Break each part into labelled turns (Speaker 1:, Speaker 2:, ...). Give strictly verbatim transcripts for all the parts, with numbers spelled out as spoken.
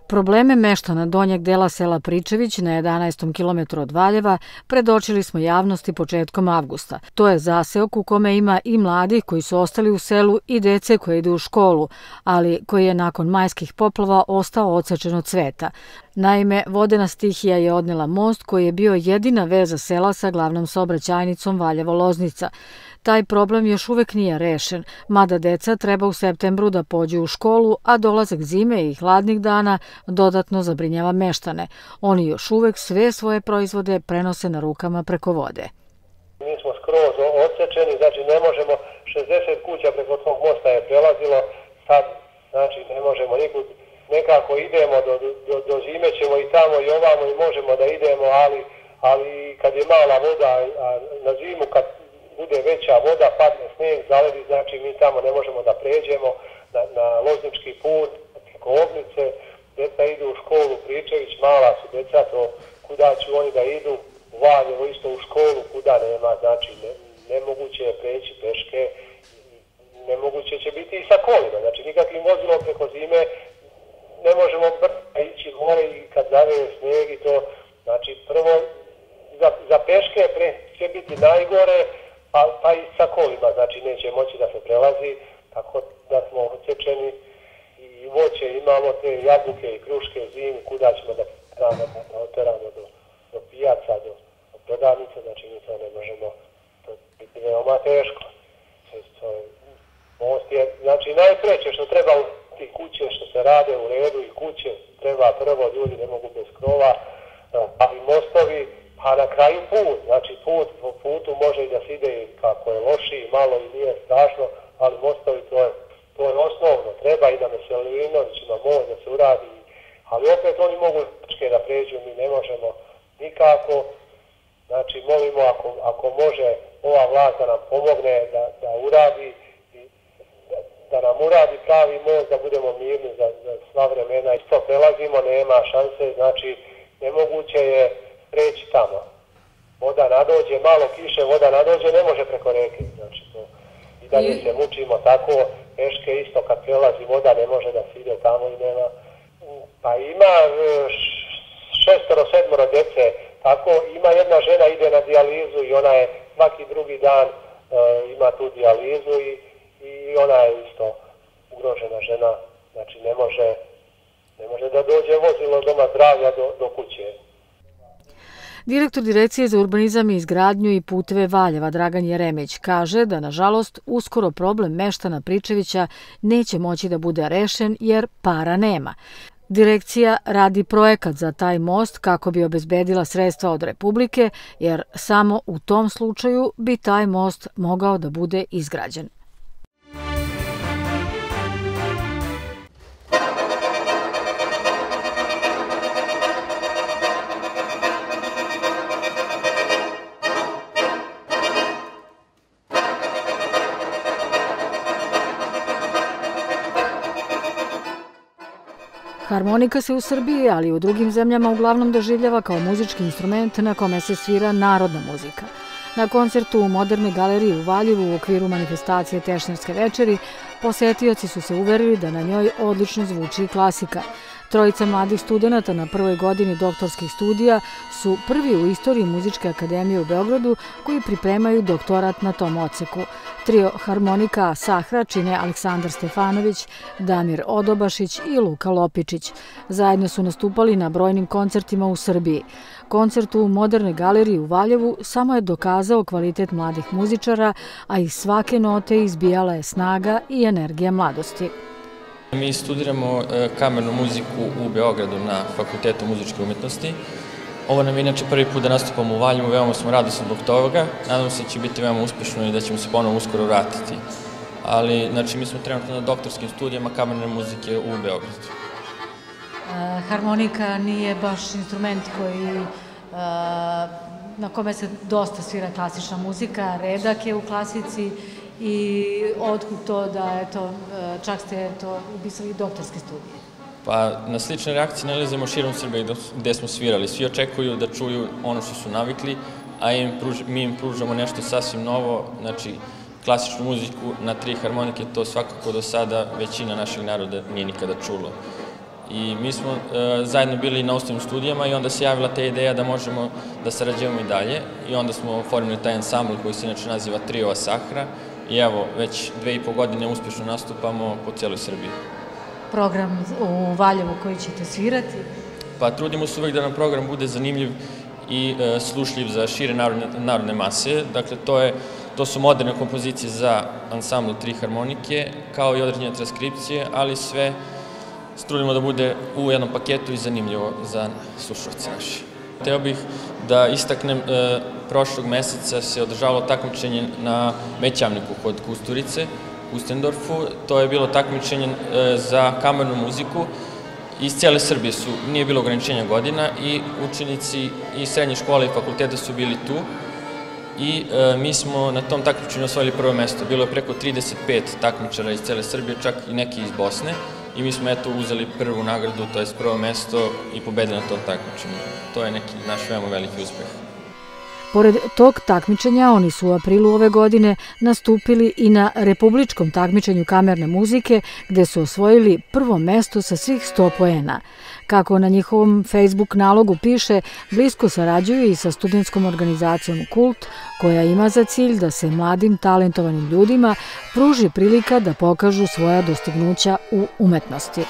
Speaker 1: Probleme meštana donjeg dela sela Pričević na jedanaestom kilometru od Valjeva predočili smo javnosti početkom avgusta. To je zaseok u kome ima i mladih koji su ostali u selu i dece koje idu u školu, ali koji je nakon majskih poplava ostao odsečen od sveta. Naime, vodena stihija je odnela most koji je bio jedina veza sela sa glavnom saobraćajnicom Valjevo-Loznica. Taj problem još uvek nije rešen, mada deca treba u septembru da pođu u školu, a dolazak zime i hladnih dana dodatno zabrinjava meštane. Oni još uvek sve svoje proizvode prenose na rukama preko vode.
Speaker 2: Mi smo skroz odsečeni, znači ne možemo, šezdeset kuća preko tog mosta je prelazilo, sad znači ne možemo nikud, nekako idemo, do, do, do zime ćemo i tamo i ovamo i možemo da idemo, ali, ali kad je mala voda, a na zimu kad bude veća voda, padne snijeg, zaledi, znači mi tamo ne možemo da pređemo na, na Loznički put, preko Ognice, djeca idu u školu, Pričević, mala su djeca, to kuda će oni da idu, u Valjevo isto u školu, kuda nema, znači ne, nemoguće je preći peške, nemoguće će biti i sa kolima, znači nikakvim vozilom preko zime ne možemo brzo ići gore i kad zaveje snijeg i to, znači prvo za, za peške pre, će biti najgore, Pa, pa i sa kolima, znači neće moći da se prelazi, tako da smo odsečeni i voće imamo, te jabuke i kruške zimi, kuda ćemo da oteramo, da oteramo do, do pijaca, do, do prodavnice, znači mi to ne možemo, to je veoma teško. To je, most je, znači najpreće što treba u ti kuće, što se rade u redu i kuće, treba prvo, ljudi ne mogu bez krova, ali mostovi, a na kraju put, znači put, po putu može i da se ide kako je lošiji, malo i nije strašno, ali mostovi to je, to je osnovno, treba i da Veselinović ima most da se uradi, ali opet oni mogu da pređu, mi ne možemo nikako, znači molimo ako, ako može ova vlast da nam pomogne, da, da uradi, da, da nam uradi pravi most, da budemo mirni za, za sva vremena i to prelazimo, nema šanse, znači nemoguće je preći tamo. Voda nadođe, malo kiše, voda nadođe, ne može preko reke. Znači, to, i da mi se mučimo tako, peške isto kad prelazi voda, ne može da se ide tamo i nema. Pa ima šestoro, sedmoro djece, tako ima jedna žena ide na dijalizu i ona je svaki drugi dan uh, ima tu dijalizu i, i ona je isto ugrožena žena, znači ne može, ne može da dođe vozilo doma zdravlja do, do kuće.
Speaker 1: Direktor Direkcije za urbanizam i izgradnju i puteve Valjeva Dragan Jeremić kaže da, nažalost, uskoro problem meštana Pričevića neće moći da bude rešen jer para nema. Direkcija radi projekat za taj most kako bi obezbedila sredstva od Republike, jer samo u tom slučaju bi taj most mogao da bude izgrađen. Harmonika se u Srbiji, ali i u drugim zemljama uglavnom doživljava kao muzički instrument na kome se svira narodna muzika. Na koncertu u Modernoj galeriji u Valjevu u okviru manifestacije Tešnjarske večeri posetioci su se uverili da na njoj odlično zvuči klasika. Trojica mladih studenata na prvoj godini doktorskih studija su prvi u istoriji Muzičke akademije u Beogradu koji pripremaju doktorat na tom odseku. Trio harmonika Sahra čine Aleksandar Stefanović, Damir Odobašić i Luka Lopičić. Zajedno su nastupali na brojnim koncertima u Srbiji. Koncert u Modernoj galeriji u Valjevu samo je dokazao kvalitet mladih muzičara, a iz svake note izbijala je snaga i energija mladosti.
Speaker 3: Mi studiramo kamernu muziku u Beogradu na Fakultetu muzičke umetnosti. Ovo nam je inače prvi put da nastupamo u Valjevu, veoma smo radosni zbog toga. Nadam se da će biti veoma uspešno i da ćemo se ponovo uskoro vratiti. Ali, znači, mi smo trenutno na doktorskim studijama kamerne muzike u Beogradu.
Speaker 1: Harmonika nije baš instrument koji, na kome se dosta svira klasična muzika, redak je u klasici. I otkud to da, eto, čak ste to upisali doktorske studije?
Speaker 3: Pa, na slične reakcije nalazimo širom Srbije gde smo svirali. Svi očekuju da čuju ono što su navikli, a mi im pružamo nešto sasvim novo, znači klasičnu muziku na tri harmonike, to svakako do sada većina našeg naroda nije nikada čulo. I mi smo zajedno bili na osnovnim studijama i onda se javila ta ideja da možemo da sarađujemo i dalje. I onda smo oformili taj ansambl koji se inače naziva Trio Sahra. I evo, već dve i po godine uspješno nastupamo po cijeloj Srbiji.
Speaker 1: Program u Valjevu koji ćete svirati?
Speaker 3: Pa trudimo se uvek da nam program bude zanimljiv i slušljiv za šire narodne mase. Dakle, to je To su moderne kompozicije za ansambl Tri harmonike, kao i određene transkripcije, ali sve trudimo da bude u jednom paketu i zanimljivo za slušalce naše. Hteo bih da istaknem, prošlog meseca se održavalo takmičenje na Mećamniku kod Kusturice, u Ustendorfu. To je bilo takmičenje za kamernu muziku. Iz cijele Srbije su, nije bilo ograničenja godina i učenici i srednje škole i fakulteta su bili tu. I mi smo na tom takmičenju osvojili prvo mesto. Bilo je preko trideset pet takmičara iz cele Srbije, čak i neki iz Bosne. I mi smo eto uzeli prvu nagradu, to je prvo mesto i pobedili na tom takmičenju. To je neki naš veoma veliki uspeh.
Speaker 1: Pored tog takmičenja, oni su u aprilu ove godine nastupili i na republičkom takmičenju kamerne muzike, gde su osvojili prvo mesto sa svih sto poena. Kako na njihovom Facebook nalogu piše, blisko sarađuju i sa studentskom organizacijom Kult, koja ima za cilj da se mladim talentovanim ljudima pruži prilika da pokažu svoja dostignuća u umetnosti.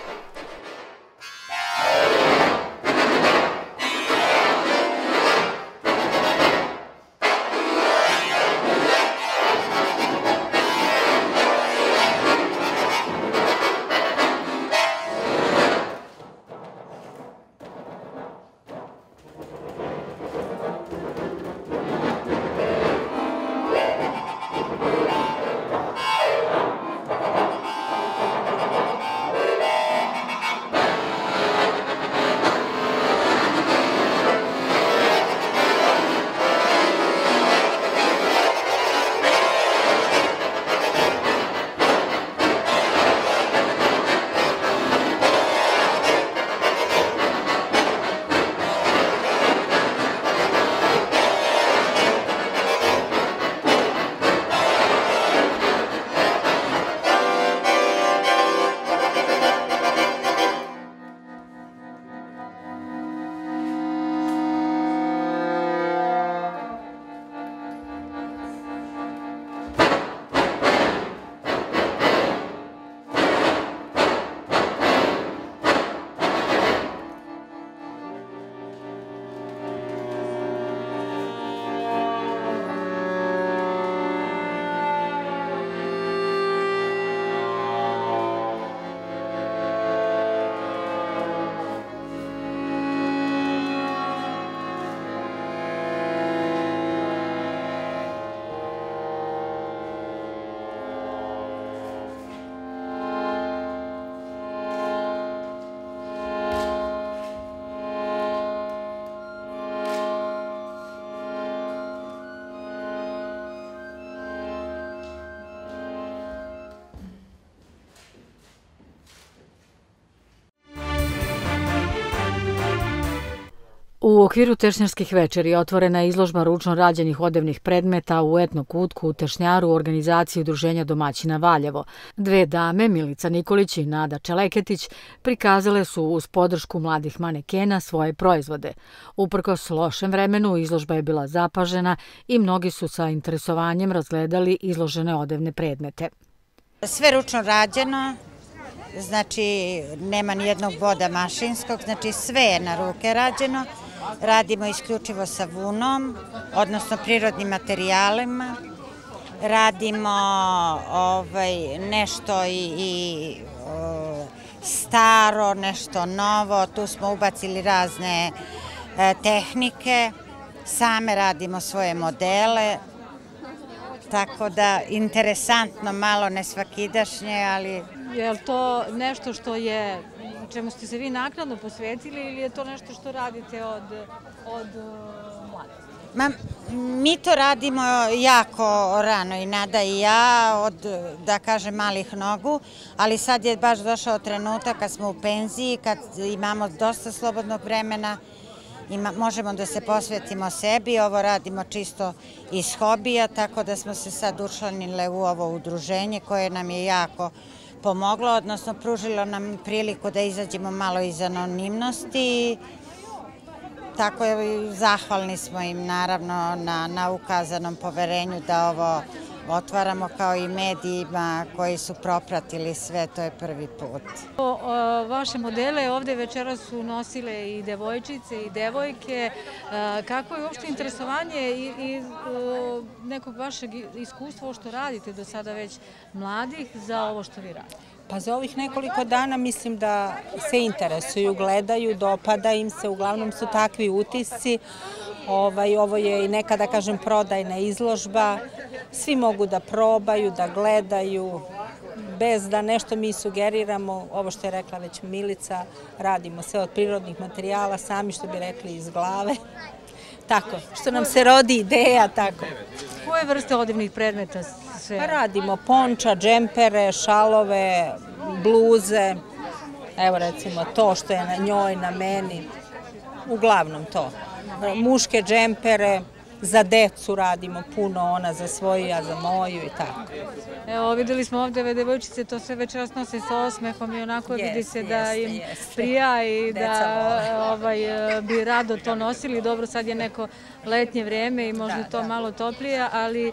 Speaker 1: U okviru Tešnjarskih večeri otvorena je izložba ručno rađenih odevnih predmeta u etno kutku u Tešnjaru u organizaciji Udruženja domaćina Valjevo. Dve dame, Milica Nikolić i Nada Čeleketić, prikazale su uz podršku mladih manekena svoje proizvode. Uprkos lošem vremenu, izložba je bila zapažena i mnogi su sa interesovanjem razgledali izložene odevne predmete.
Speaker 4: Sve ručno rađeno, znači nema ni jednog boda mašinskog, znači sve je na ruke rađeno. Radimo isključivo sa vunom, odnosno prirodnim materijalima. Radimo nešto i staro, nešto novo. Tu smo ubacili razne tehnike. Same radimo svoje modele. Tako da, interesantno, malo nesvakidašnje, ali...
Speaker 1: Je li to nešto što je, čemu ste se vi naknadno posvetili ili je to nešto što radite od mladosti?
Speaker 4: Mi to radimo jako rano, i Nada i ja, od, da kažem, malih nogu, ali sad je baš došao trenutak kad smo u penziji, kad imamo dosta slobodnog vremena, možemo da se posvetimo sebi. Ovo radimo čisto iz hobija, tako da smo se sad učlanile u ovo udruženje koje nam je jako pomoglo, odnosno pružilo nam priliku da izađemo malo iz anonimnosti. Tako je, zahvalni smo im naravno na, na ukazanom poverenju da ovo otvaramo, kao i medijima koji su propratili sve, to je prvi put.
Speaker 1: O, o, vaše modele ovde večeras su nosile i devojčice i devojke. E, kako je uopšte interesovanje i, i o, nekog vašeg iskustva što radite do sada već mladih za ovo što vi radite?
Speaker 5: Pa za ovih nekoliko dana mislim da se interesuju, gledaju, dopada im se, uglavnom su takvi utisci. Ovaj, ovo je i neka, da kažem, prodajna izložba. Svi mogu da probaju, da gledaju, bez da nešto mi sugeriramo. Ovo što je rekla već Milica, radimo sve od prirodnih materijala, sami što bi rekli iz glave. Tako, što nam se rodi ideja, tako.
Speaker 1: Koje vrste odevnih predmeta sve?
Speaker 5: Pa radimo ponča, džempere, šalove, bluze. Evo recimo to što je na njoj, na meni. Uglavnom to. Muške džempere, za decu radimo puno, ona za svoju, ja za moju i tako.
Speaker 1: Evo, videli smo ovde ove devojčice, to sve večeras nose sa osmehom i onako vidi se da im prija i da ovaj, bi rado to nosili. Dobro, sad je neko letnje vreme i možda to malo toplije, ali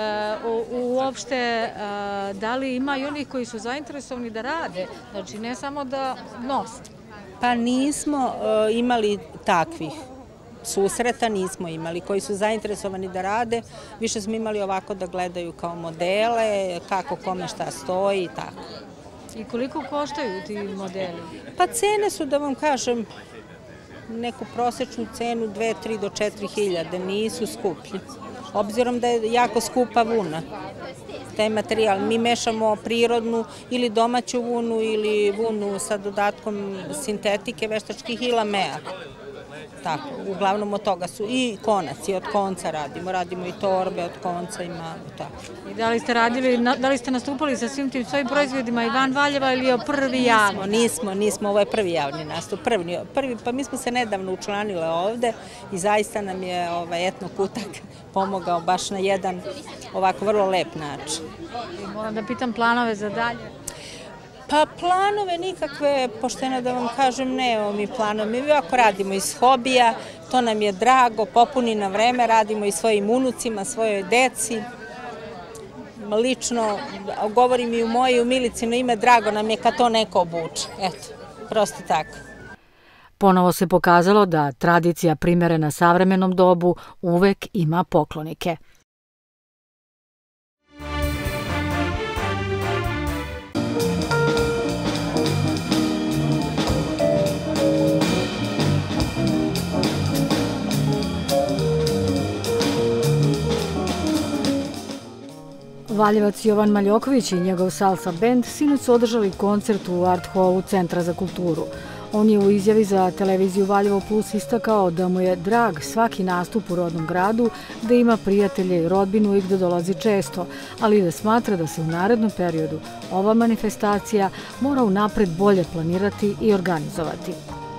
Speaker 1: uopšte da li ima i onih koji su zainteresovani da rade, znači ne samo da nose?
Speaker 5: Pa nismo imali takvih susreta, nismo imali, koji su zainteresovani da rade. Više smo imali ovako da gledaju kao modele, kako kome šta stoji i tako.
Speaker 1: I koliko koštaju ti modeli?
Speaker 5: Pa cene su, da vam kažem, neku prosečnu cenu dve, tri do četiri hiljade, nisu skuplji. Obzirom da je jako skupa vuna, taj materijal. Mi mešamo prirodnu ili domaću vunu ili vunu sa dodatkom sintetike, veštačkih i lamea. Tako, uglavnom od toga su i konac, i od konca radimo, radimo i torbe od konca imamo, tako.
Speaker 1: I da li ste radili, da li ste nastupali sa svim tim svojim proizvodima i van Valjeva ili je prvi javni?
Speaker 5: Nismo, nismo, ovo je prvi javni nastup, prvi, prvi, pa mi smo se nedavno učlanile ovde i zaista nam je ovaj, Etno Kutak pomogao baš na jedan ovako vrlo lep način.
Speaker 1: I moram da pitam planove za dalje?
Speaker 5: Pa planove nikakve, pošteno da vam kažem, nemamo mi planove. Mi ovako radimo iz hobija, to nam je drago, popuni na vreme, radimo i svojim unucima, svojoj deci. Lično, govorim i u moje i u Milicino ime, drago nam je kad to neko obuče. Eto, prosto tako.
Speaker 1: Ponovo se pokazalo da tradicija primerena savremenom dobu uvek ima poklonike. Valjevac Jovan Maljoković i njegov salsa bend sinoć su održali koncert u Art Hallu Centra za kulturu. On je u izjavi za televiziju Valjevo Plus istakao da mu je drag svaki nastup u rodnom gradu, da ima prijatelje i rodbinu i da dolazi često, ali da smatra da se u narednom periodu ova manifestacija mora unapred bolje planirati i organizovati.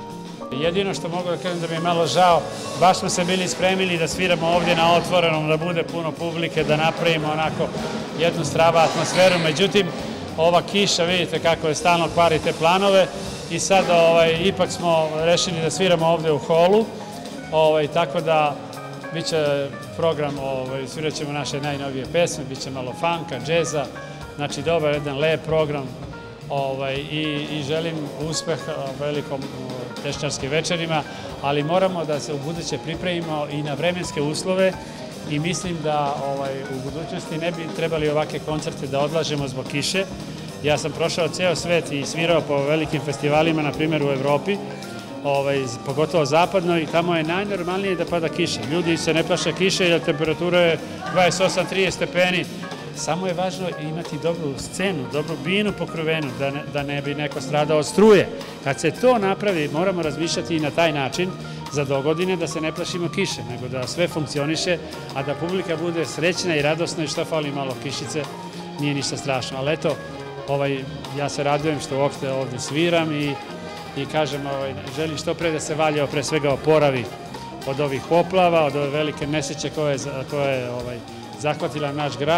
Speaker 6: Jedino što mogu da kažem da mi je malo žao, baš smo se bili spremili da sviramo ovdje na otvorenom, da bude puno publike, da napravimo onako jednu zdravu atmosferu. Međutim, ova kiša, vidite kako je stalno kvari te planove i sad ovaj, ipak smo rešili da sviramo ovdje u holu, ovaj, tako da bit će program, ovaj, svirat ćemo naše najnovije pesme, bit će malo funka, džeza, znači dobar jedan lep program. Ovaj, i, i želim uspeh velikom tešnjarskim večerima, ali moramo da se u buduće pripremimo i na vremenske uslove i mislim da ovaj, u budućnosti ne bi trebali ovakve koncerte da odlažemo zbog kiše. Ja sam prošao ceo svet i svirao po velikim festivalima, na primjer u Evropi, ovaj, pogotovo zapadno, i tamo je najnormalnije da pada kiša. Ljudi se ne plaše kiše jer temperatura je dvadeset osam do trideset stepeni. Samo je važno imati dobru scenu, dobru binu pokrivenu, da ne, da ne bi neko stradao od struje. Kad se to napravi, moramo razmišljati i na taj način za dogodine, da se ne plašimo kiše, nego da sve funkcioniše, a da publika bude srećna i radosna i što fali malo kišice, nije ništa strašno. Ali eto, ovaj, ja se radujem što uopšte ovdje sviram i, i kažem, ovaj, želim što pre da se Valjevo pre svega oporavi od ovih poplava, od ove velike nesreće koje je ovaj, zahvatila naš grad.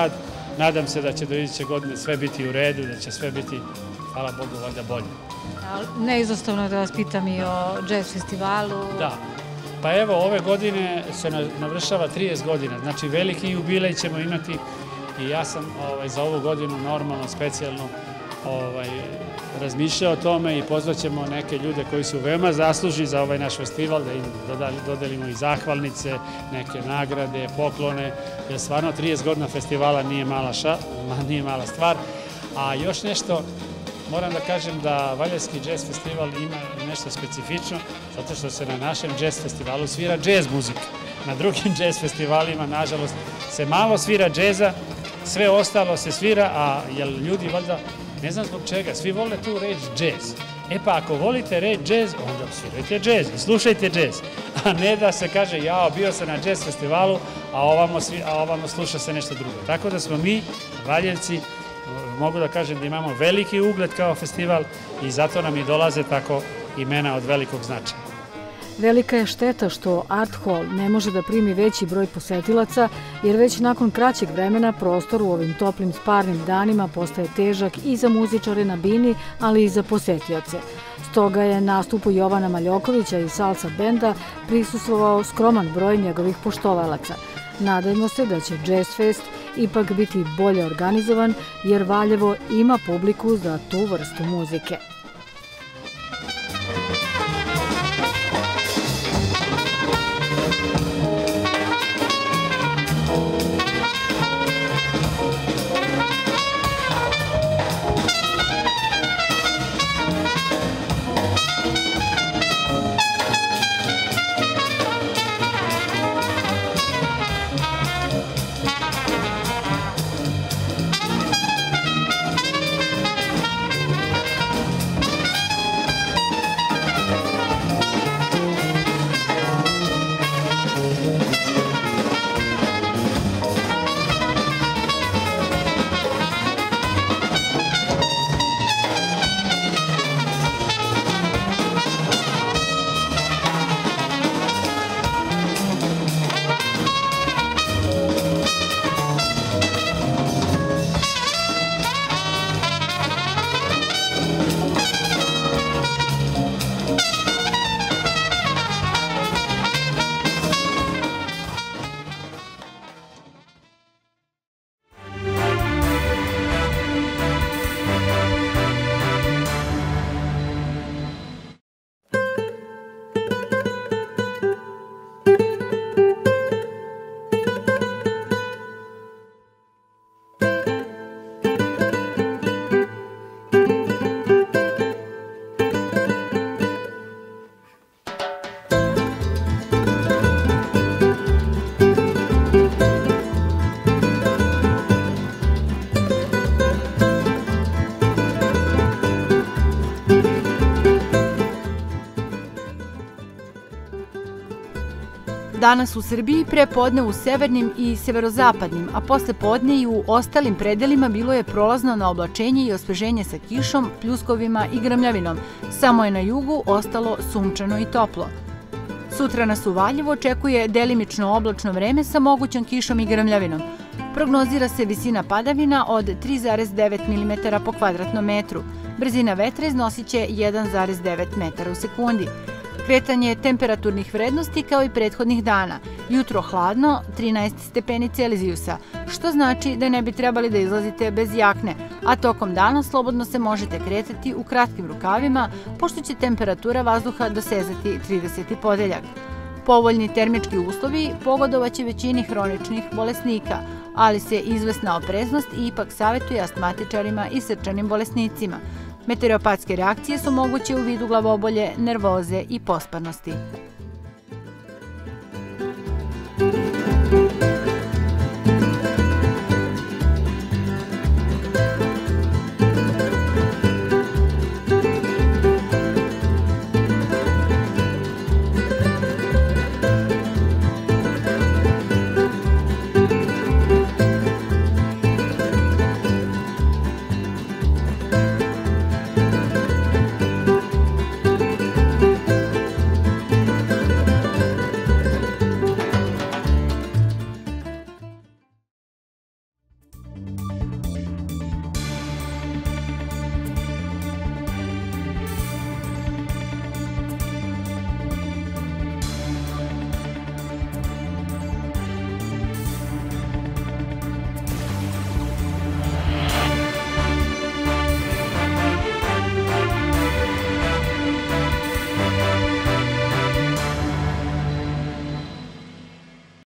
Speaker 6: nadam se da će do iduće godine sve biti u redu, da će sve biti, hvala Bogu, valjda bolje.
Speaker 1: Neizostavno da vas pitam i o jazz festivalu.
Speaker 6: Da, pa evo ove godine se navršava trideset godina, znači veliki jubilej ćemo imati i ja sam za ovu godinu normalno, specijalno razmišljao o tome i pozvaćemo neke ljude koji su veoma zaslužni za ovaj naš festival, da im dodelimo i zahvalnice, neke nagrade, poklone, jer stvarno trideset godina festivala nije mala stvar. A još nešto, moram da kažem da Valjevski jazz festival ima nešto specifično, zato što se na našem jazz festivalu svira jazz muzika. Na drugim jazz festivalima, nažalost, se malo svira džeza, sve ostalo se svira, a ljudi valjda, ne znam zbog čega, svi vole tu reč džez. E pa ako volite reč džez, onda svirajte džez i slušajte džez. A ne da se kaže, jao, bio sam na džez festivalu, a ovamo sluša se nešto drugo. Tako da smo mi, Valjevci, mogu da kažem da imamo veliki ugled kao festival i zato nam i dolaze tako imena od velikog značaja.
Speaker 1: Velika je šteta što Art Hall ne može da primi veći broj posetilaca, jer već nakon kraćeg vremena prostor u ovim toplim sparnim danima postaje težak i za muzičare na bini, ali i za posetioce. Stoga je nastupu Jovana Maljokovića i Salsa benda prisustvovao skroman broj njegovih poštovalaca. Nadajmo se da će Jazz Fest ipak biti bolje organizovan, jer Valjevo ima publiku za tu vrstu muzike.
Speaker 7: Danas u Srbiji, pre podne u severnim i severozapadnim, a posle podne i u ostalim predelima bilo je prolazno na oblačenje i osveženje sa kišom, pljuskovima i grmljavinom. Samo je na jugu ostalo sunčano i toplo. Sutra nas u Valjevu očekuje delimično oblačno vreme sa mogućom kišom i grmljavinom. Prognozira se visina padavina od tri zarez devet milimetara po kvadratnom metru. Brzina vetra iznosit će jedan zarez devet metara u sekundi. Kretanje temperaturnih vrednosti kao i prethodnih dana. Jutro hladno, trinaest stepeni Celzijusa, što znači da ne bi trebali da izlazite bez jakne, a tokom dana slobodno se možete kretati u kratkim rukavima, pošto će temperatura vazduha dosezati trideseti podeljak. Povoljni termički uslovi pogodovaće većini hroničnih bolesnika, ali se izvesna opreznost ipak savetuje astmatičarima i srčanim bolesnicima. Meteoropatske reakcije su moguće u vidu glavobolje, nervoze i posparnosti.